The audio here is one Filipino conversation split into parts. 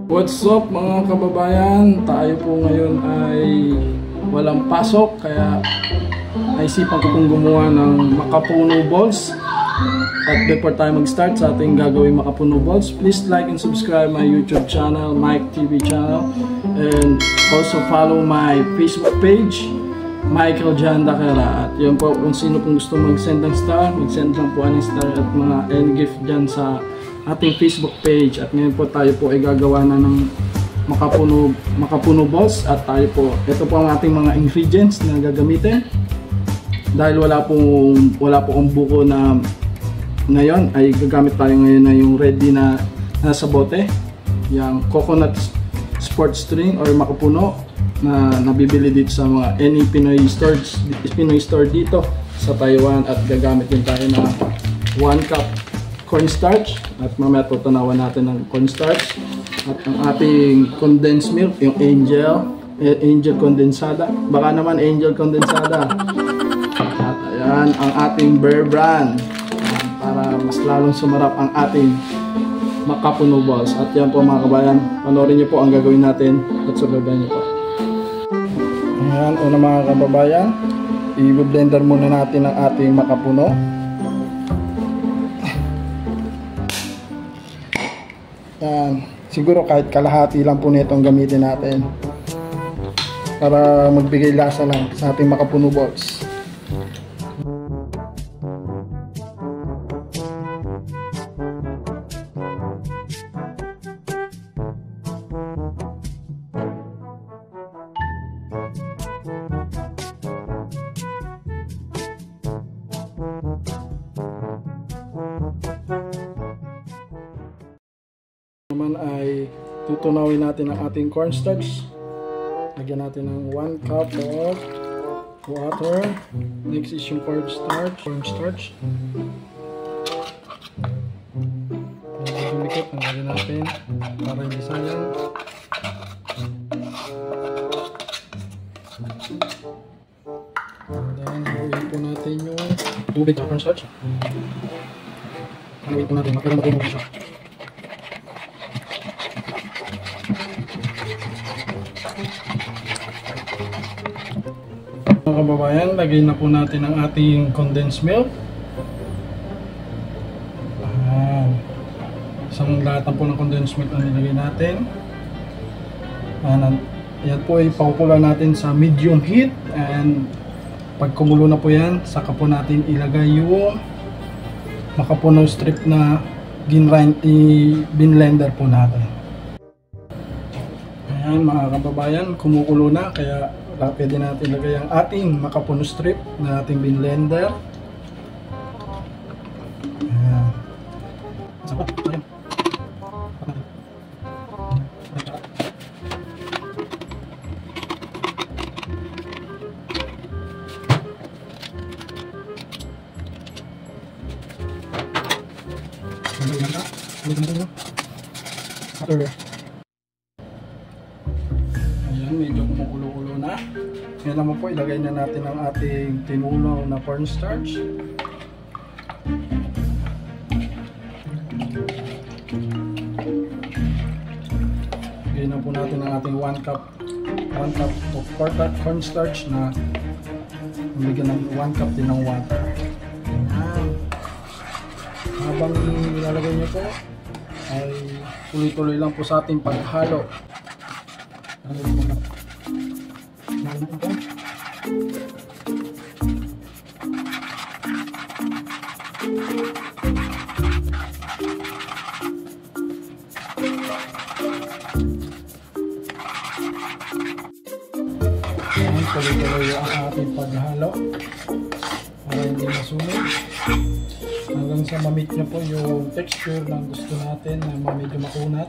What's up mga kababayan? Tayo po ngayon ay walang pasok kaya naisipan ko pong gumawa ng makapuno balls. At before tayo mag-start sa ating gagawin makapuno balls, please like and subscribe my YouTube channel, Mike TV channel, and also follow my Facebook page, Michael Jan Dakera. At yun po, kung sino pong gusto mag-send ng star, mag-send lang po ang star at mga end gift dyan sa ating Facebook page. At ngayon po tayo po ay gagawa na ng makapuno balls. At tayo po, ito po ang ating mga ingredients na gagamitin. Dahil wala po ang buko na ngayon, ay gagamit tayo ngayon na yung ready na nasa bote, yung coconut sports string or makapuno na nabibili dito sa mga any Pinoy store dito sa Taiwan. At gagamit din tayo na 1 cup cornstarch at mamaya tutanawan natin ng cornstarch at ang ating condensed milk, yung angel condensada, baka naman angel condensada. At ayan ang ating Bear Brand para mas lalong sumarap ang ating makapuno balls. At yan po mga kabayan, panoorin nyo po ang gagawin natin at subaybayan nyo po. Ayan, una mga kababayan, i-blender muna natin ang ating makapuno. Yan, siguro kahit kalahati lang po nitong gamitin natin para magbigay lasa lang sa ating makapuno balls. Naman ay tutunawin natin ang ating cornstarch. Lagyan natin ng 1 cup of water. Next is yung cornstarch. Dumikit, tanggalin natin para hindi sayang. Then haluin po natin yung tubig sa cornstarch. Haluin po natin, magkaroon po siya. Mga kababayan, lagay na po natin ang ating condensed milk. Isang lata po ng condensed milk ang nilagay natin. Yan po ay pakukulan natin sa medium heat, and pag kumulo na po yan, saka po natin ilagay yung makapuno strip na binlender po natin. Ayan mga kababayan, kumukulo na, kaya pwede natin ilagay ang ating makapuno strip na ating binlender. Ayan. Ayan. Ayan, medyo kumukulo-kulo na. Ngayon naman po, ilagay na natin ang ating tinunaw na cornstarch. Ilagay na po natin ang ating 1 cup of cornstarch na nilagyan ng 1 cup din ng water. Ayan. Habang nilalagay nyo po, ay tuloy-tuloy lang po sa ating paghalo. Tuloy-tuloy ang ating paghalo para hindi masunog hanggang sa ma-meet nyo po yung texture ng gusto natin na medyo makunat.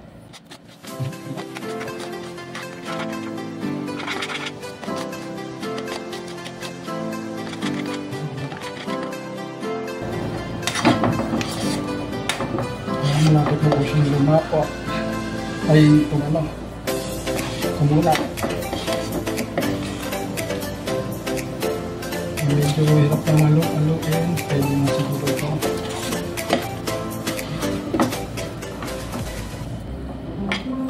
Malapit na po siyang lumapo ay kumula. Medyo hirap ng alo-aloin, pwede na siguro ito.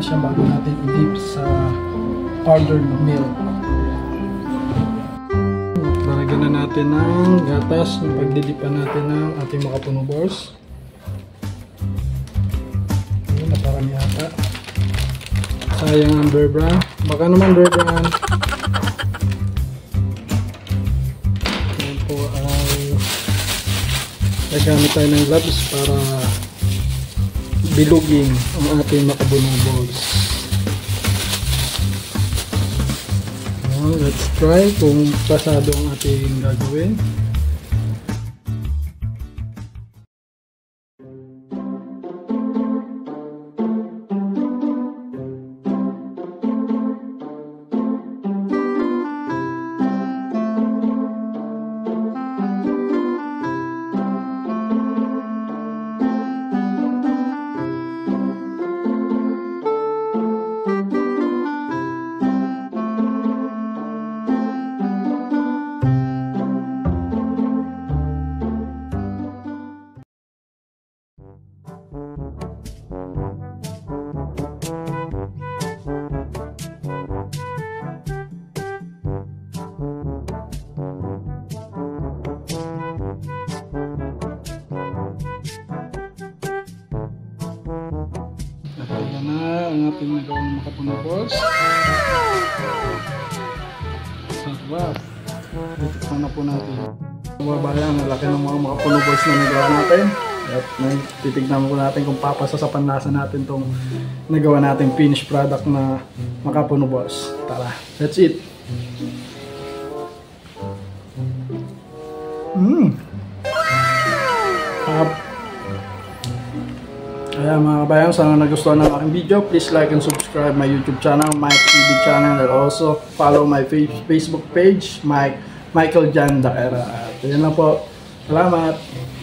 siya bago natin i-dip sa powdered milk. Lalagyan na natin ng gatas yung pagdidipan natin ng ating makapuno balls. Ayun, naparami yata. Sayang ang Bear Brand. Baka naman Bear Brand. Ayan po ay nagamit tayo ng gloves para bilugin ang ating makapuno balls. Let's try kung pasado ang ating gagawin. Ayan na ang ating nagawang makapuno balls. Sarap. Itikman na po natin. Babayan, ang laki ng mga makapuno balls na nagawa natin. At titignan po natin kung papasa sa panlasa natin itong nagawa natin finished product na makapuno balls. Tara, let's eat. Ayan mga kabayan, sana nagustuhan ng aking video. Please like and subscribe my YouTube channel, Mike TV channel, and also follow my Facebook page, Michael Jan Daera. At yun lang po. Salamat!